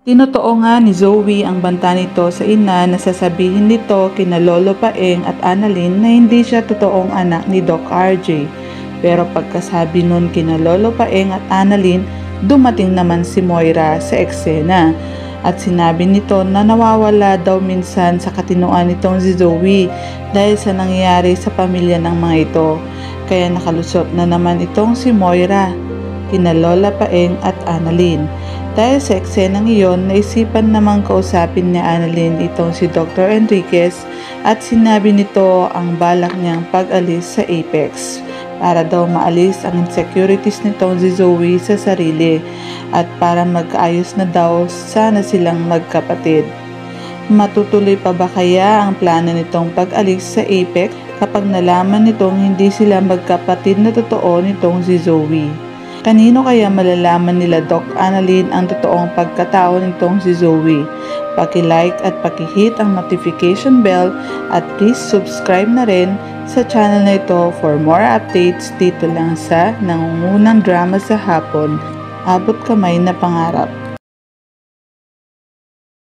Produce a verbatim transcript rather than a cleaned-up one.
Tinotoo nga ni Zoe ang banta nito sa ina na sasabihin nito kina Lolo Paeng at Analyn na hindi siya totoong anak ni Doc R J. Pero pagkasabi nun kina Lolo Paeng at Analyn, dumating naman si Moira sa eksena. At sinabi nito na nawawala daw minsan sa katinoan nitong si Zoe dahil sa nangyayari sa pamilya ng mga ito. Kaya nakalusot na naman itong si Moira kina Lola Paeng at Analyn. Dahil sa eksenang iyon, naisipan namang kausapin ni Analyn itong si Doctor Enriquez at sinabi nito ang balak niyang pag-alis sa Apex para daw maalis ang insecurities nitong si Zoe sa sarili at para magkaayos na daw sana silang magkapatid. Matutuloy pa ba kaya ang plano nitong pag-alis sa Apex kapag nalaman nitong hindi sila magkapatid na totoo nitong si Zoe? Kanino kaya malalaman nila Doc Analyn ang totoong pagkatao nitong si Zoe? Paki-like at paki-hit ang notification bell at please subscribe na rin sa channel na ito for more updates dito lang sa nangungunang drama sa hapon, Abot Kamay na Pangarap.